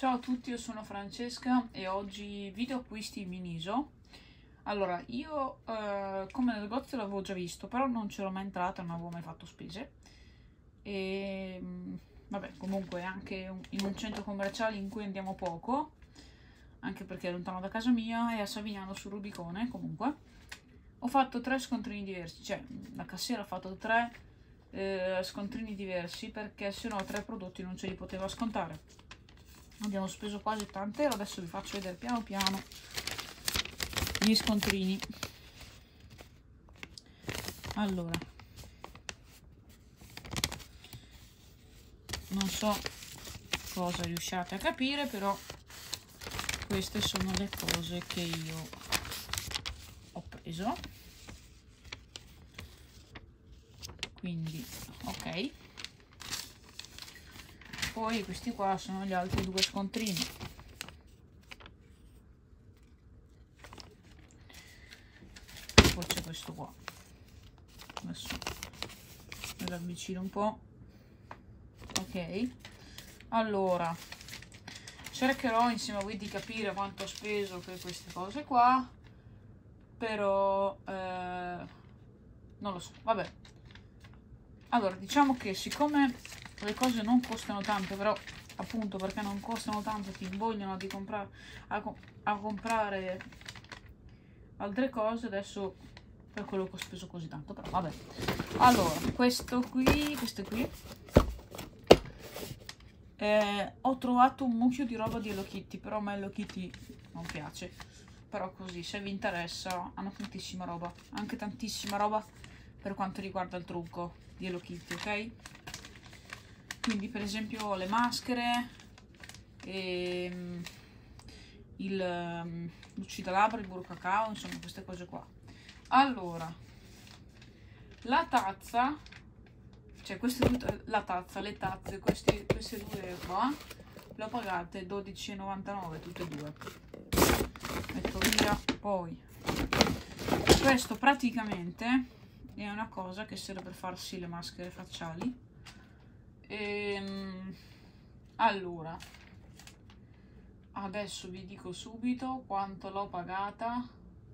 Ciao a tutti, io sono Francesca e oggi video acquisti Miniso. Allora, io come negozio l'avevo già visto, però non c'ero mai entrata, non avevo mai fatto spese. E vabbè, comunque anche in un centro commerciale in cui andiamo poco, anche perché è lontano da casa mia, è a Savignano sul Rubicone. Comunque ho fatto 3 scontrini diversi, cioè la cassiera ha fatto 3 scontrini diversi, perché se no 3 prodotti non ce li poteva scontare. Abbiamo speso quasi 80 euro. Adesso vi faccio vedere piano piano gli scontrini. Allora, non so cosa riusciate a capire, però queste sono le cose che io ho preso. Quindi ok, poi questi qua sono gli altri 2 scontrini. Poi c'è questo qua, adesso me lo avvicino un po'. Ok, allora cercherò insieme a voi di capire quanto ho speso per queste cose qua, però non lo so, vabbè. Allora, diciamo che siccome le cose non costano tanto, però appunto perché non costano tanto ti invogliano di comprare a comprare altre cose. Adesso per quello che ho speso così tanto, però vabbè. Allora, questo qui ho trovato un mucchio di roba di Hello Kitty, però a me Hello Kitty non piace. Però così, se vi interessa, hanno tantissima roba, anche tantissima roba per quanto riguarda il trucco di Hello Kitty, ok? Quindi per esempio le maschere, l'uccidalabbra, il burro cacao, insomma queste cose qua. Allora, la tazza, cioè queste tutte, la tazza, le tazze, queste 2 qua, le ho pagate 12,99 tutte e 2. Metto via. Poi questo praticamente è una cosa che serve per farsi le maschere facciali. Allora, adesso vi dico subito quanto l'ho pagata.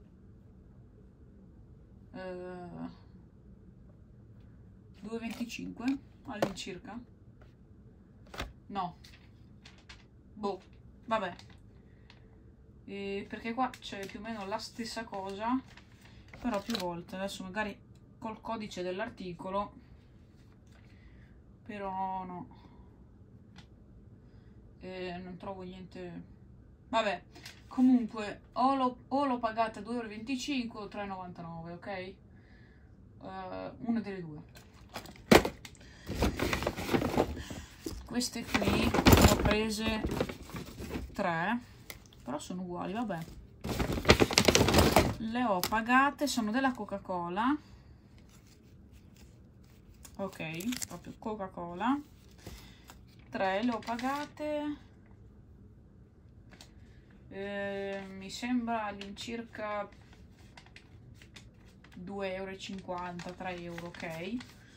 2,25 all'incirca. No, boh, vabbè, perché qua c'è più o meno la stessa cosa, però più volte. Adesso magari col codice dell'articolo, però no, non trovo niente. Vabbè, comunque o l'ho pagata 2,25 euro o 3,99, ok? Una delle due. Queste qui ne ho prese 3, però sono uguali, vabbè. Le ho pagate, sono della Coca-Cola. Ok, proprio Coca-Cola. 3 le ho pagate, mi sembra all'incirca 2,50 euro, 3 euro, ok.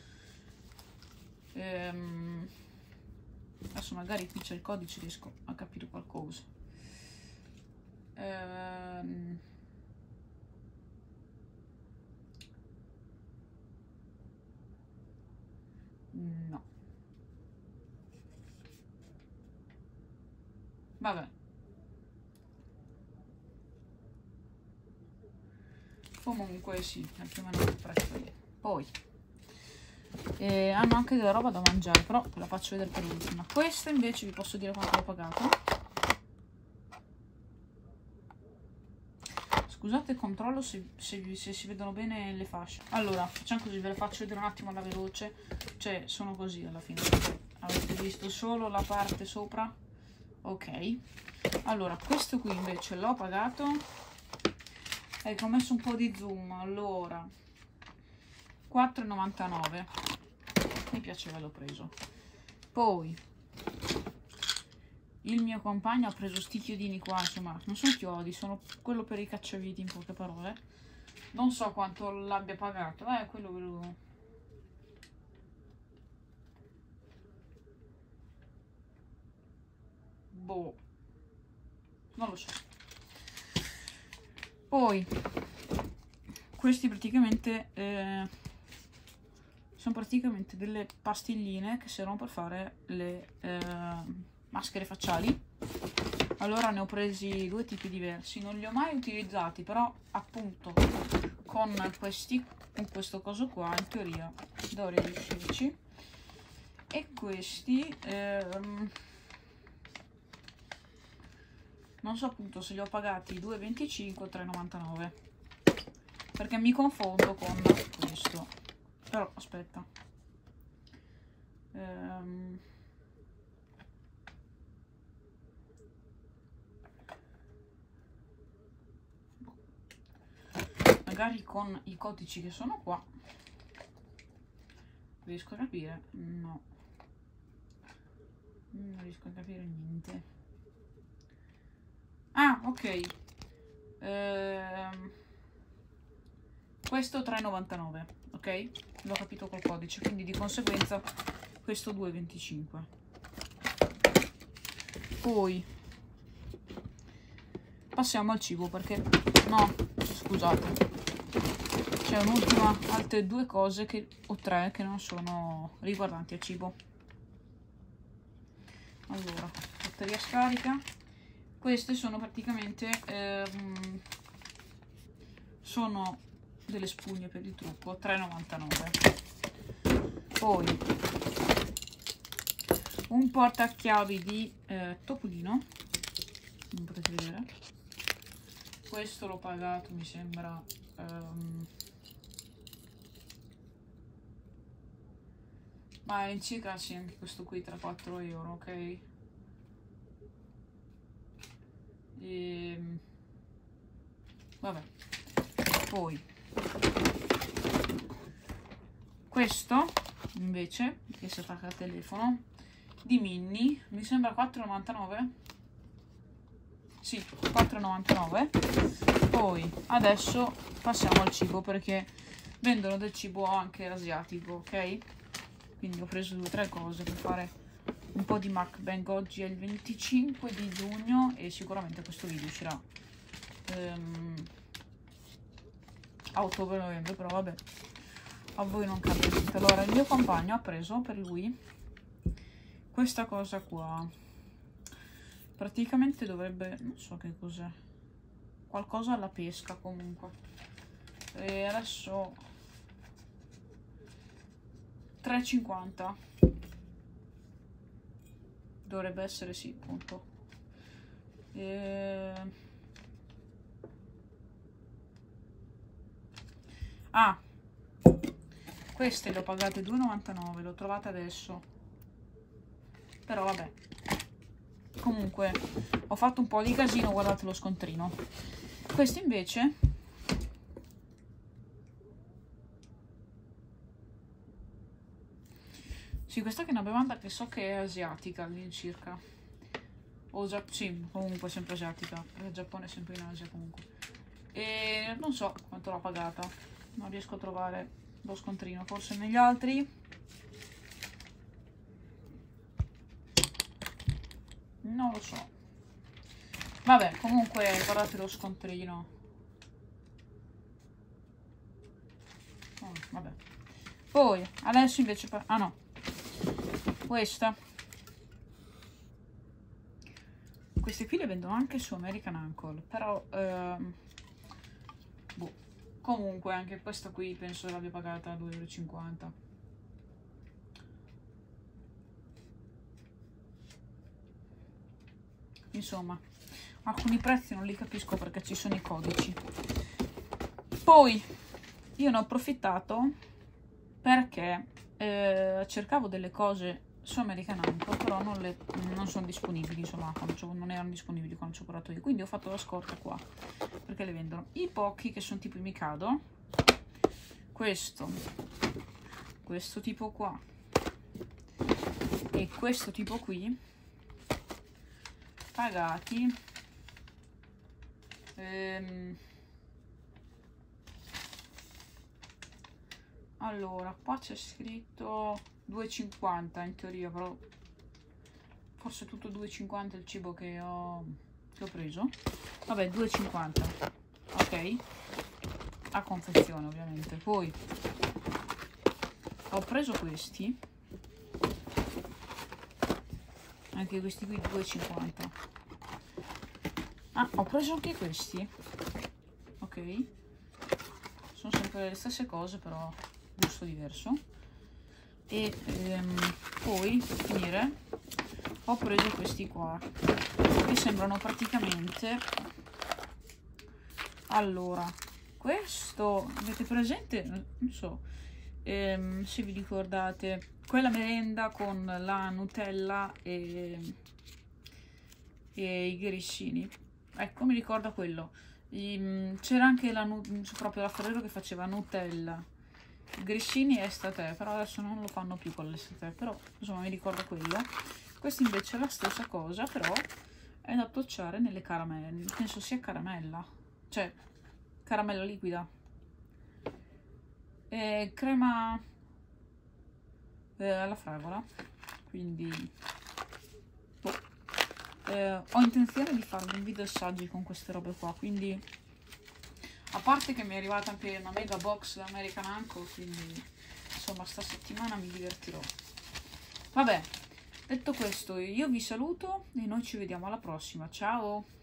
Adesso magari qui c'è il codice, riesco a capire qualcosa. No, vabbè, comunque sì, è più o meno il prezzo lì. Poi hanno anche della roba da mangiare, però ve la faccio vedere per l'ultima. Questa invece vi posso dire quanto l'ho pagato. Scusate, controllo se si vedono bene le fasce. Allora, facciamo così, ve le faccio vedere un attimo alla veloce. Cioè, sono così alla fine. Avete visto solo la parte sopra? Ok. Allora, questo qui invece l'ho pagato. Ecco, ho messo un po' di zoom. Allora, 4,99. Mi piaceva, l'ho preso. Poi il mio compagno ha preso sti chiodini qua, insomma, non sono chiodi, sono quello per i cacciaviti, in poche parole. Non so quanto l'abbia pagato, quello ve lo... boh, non lo so. Poi questi praticamente sono praticamente delle pastilline che servono per fare le maschere facciali. Allora ne ho presi due tipi diversi, non li ho mai utilizzati, però appunto con questi, con questo coso qua in teoria dovrei riuscirci. E questi non so appunto se li ho pagati 2,25 o 3,99, perché mi confondo con questo. Però aspetta, magari con i codici che sono qua riesco a capire. No, non riesco a capire niente. Ah, ok. Questo 3,99, ok? L'ho capito col codice, quindi di conseguenza questo 2,25. Poi passiamo al cibo, perché no, scusate, c'è un'ultima, altre due cose che, o tre, che non sono riguardanti al cibo. Allora, batteria scarica. Queste sono praticamente sono delle spugne per il trucco, 3,99. Poi un portachiavi di Topolino, non potete vedere. Questo l'ho pagato, mi sembra ma all'incirca sì, anche questo qui 3-4 euro, ok? Vabbè, poi questo invece che si attacca al telefono di Minnie, mi sembra 4,99. Sì, 4,99. Poi adesso passiamo al cibo, perché vendono del cibo anche asiatico, ok? Quindi ho preso 2 o 3 cose per fare un po' di mukbang. Oggi è il 25 di giugno e sicuramente questo video uscirà a ottobre-novembre, però vabbè, a voi non cambia niente. Allora, il mio compagno ha preso per lui questa cosa qua, praticamente dovrebbe, non so che cos'è, qualcosa alla pesca comunque. E adesso 3,50 dovrebbe essere, sì, appunto. Ah, queste le ho pagate 2,99, l'ho trovata adesso, però vabbè, comunque ho fatto un po' di casino, guardate lo scontrino. Queste invece sì, questa che è una bevanda che so che è asiatica all'incirca, o già, sì, comunque sempre asiatica, perché il Giappone è sempre in Asia comunque. E non so quanto l'ho pagata, non riesco a trovare lo scontrino, forse negli altri. Non lo so. Vabbè, comunque guardate lo scontrino. Oh, vabbè. Poi, adesso invece... Ah no. Questa. Queste qui le vendono anche su American Uncle, però... boh. Comunque anche questa qui penso l'abbia pagata 2,50 euro. Insomma, alcuni prezzi non li capisco perché ci sono i codici. Poi io ne ho approfittato perché cercavo delle cose su American Uncle, però non sono disponibili, insomma, non erano disponibili quando ci ho provato io, quindi ho fatto la scorta qua, perché le vendono i pochi che sono tipo i Mikado, questo tipo qua e questo tipo qui, pagati allora qua c'è scritto 2,50 in teoria, però forse tutto 2,50 il cibo che ho preso. Vabbè, 2,50, ok, a confezione ovviamente. Poi ho preso questi, anche questi qui 2,50. Ah, ho preso anche questi, ok, sono sempre le stesse cose però gusto diverso. E poi per finire ho preso questi qua che sembrano praticamente, allora, questo avete presente, non so se vi ricordate quella merenda con la Nutella e i grissini, ecco, mi ricorda quello. C'era anche proprio la Ferrero che faceva Nutella, grissini e estate, però adesso non lo fanno più con l'estate, però insomma mi ricorda quello. Questo invece è la stessa cosa, però è da tocciare nelle caramelle, penso sia caramella, cioè caramella liquida e crema alla fragola, quindi ho intenzione di farvi un video assaggi con queste robe qua, quindi a parte che mi è arrivata anche una mega box da American Anchor, quindi insomma sta settimana mi divertirò. Vabbè, detto questo io vi saluto e noi ci vediamo alla prossima, ciao!